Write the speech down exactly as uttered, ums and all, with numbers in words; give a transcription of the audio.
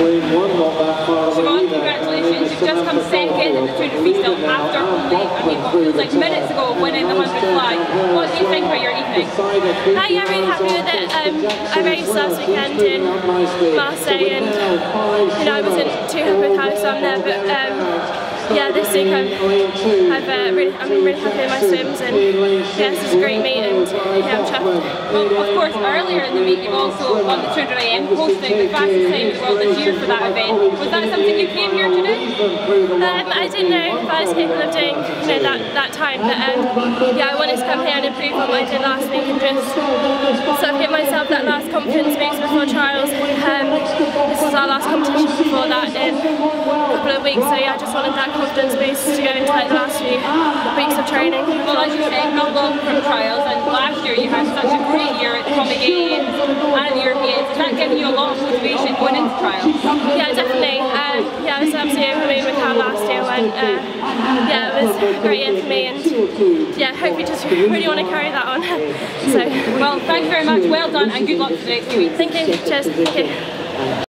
Siobhan, congratulations. You've just come second in the two hundred freestyle after only, I mean, what feels like minutes ago winning the one hundred fly. What do you think about your evening? Hi, yeah, I'm really happy with it. Um, I raced last weekend in Marseille and you know, I wasn't too happy with how I swam there, but um, yeah, this week I'm, I've, uh, really, I'm really happy with my swims and yeah, it's just a great meet and yeah, I'm chuffed. Well, of course, earlier in the meet you've also won the two hundred A M hosting the fastest time in the world this year for that event. Was that something you came here to do? Um, I didn't know if I was capable of doing you know, that, that time, but um, yeah, I wanted to come here and improve on what I did last week and just sort of give myself that last confidence boost before trials. Um, this is our last competition before that in a couple of weeks, so yeah, I just wanted that confidence boost to go into like the last few weeks of training. Well, as you said, not long from trials, and last year you had such a great year at the Comic Games and the Europeans. Is that giving you a lot of motivation going into trials? Yeah, definitely. Uh, yeah, I was absolutely over the moon with how last year went. Uh, yeah, it was a great year for me, and yeah, hope we just really want to carry that on. So, well, thank you very much. Well done, and good luck for the next few weeks. Thank you. Cheers. Thank you.